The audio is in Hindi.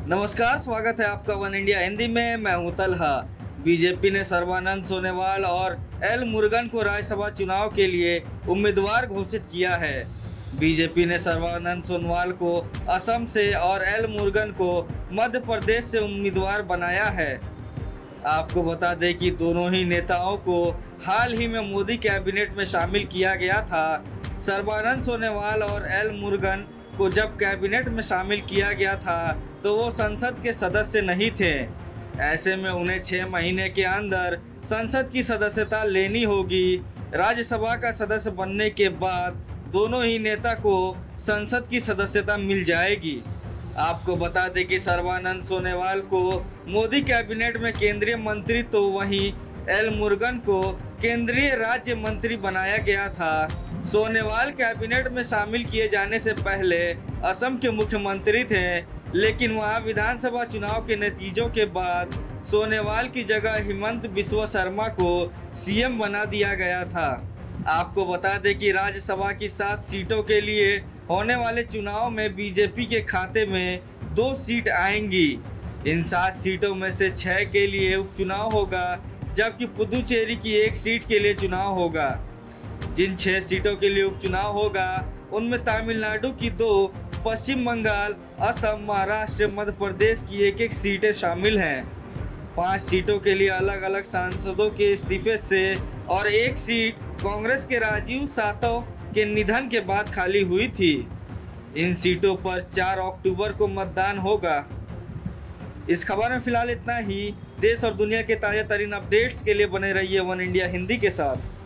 नमस्कार, स्वागत है आपका वन इंडिया हिंदी में। मैं हूं तलहा। बीजेपी ने सर्बानंद सोनोवाल और एल मुरुगन को राज्यसभा चुनाव के लिए उम्मीदवार घोषित किया है। बीजेपी ने सर्बानंद सोनोवाल को असम से और एल मुरुगन को मध्य प्रदेश से उम्मीदवार बनाया है। आपको बता दें कि दोनों ही नेताओं को हाल ही में मोदी कैबिनेट में शामिल किया गया था। सर्बानंद सोनोवाल और एल मुरुगन को जब कैबिनेट में शामिल किया गया था तो वो संसद के सदस्य नहीं थे। ऐसे में उन्हें 6 महीने के अंदर संसद की सदस्यता लेनी होगी। राज्यसभा का सदस्य बनने के बाद दोनों ही नेता को संसद की सदस्यता मिल जाएगी। आपको बता दें कि सर्बानंद सोनोवाल को मोदी कैबिनेट में केंद्रीय मंत्री तो वहीं एल मुरुगन को केंद्रीय राज्य मंत्री बनाया गया था। सोनोवाल कैबिनेट में शामिल किए जाने से पहले असम के मुख्यमंत्री थे, लेकिन वहां विधानसभा चुनाव के नतीजों के बाद सोनोवाल की जगह हिमंत बिस्वा शर्मा को सीएम बना दिया गया था। आपको बता दें कि राज्यसभा की 7 सीटों के लिए होने वाले चुनाव में बीजेपी के खाते में 2 सीट आएंगी। इन 7 सीटों में से 6 के लिए उपचुनाव होगा, जबकि पुदुचेरी की 1 सीट के लिए चुनाव होगा। जिन 6 सीटों के लिए उपचुनाव होगा उनमें तमिलनाडु की 2, पश्चिम बंगाल, असम, महाराष्ट्र, मध्य प्रदेश की 1-1 सीटें शामिल हैं। 5 सीटों के लिए अलग अलग सांसदों के इस्तीफे से और 1 सीट कांग्रेस के राजीव सातव के निधन के बाद खाली हुई थी। इन सीटों पर 4 अक्टूबर को मतदान होगा। इस खबर में फिलहाल इतना ही। देश और दुनिया के ताज़ा तरीन अपडेट्स के लिए बने रहिए वन इंडिया हिंदी के साथ।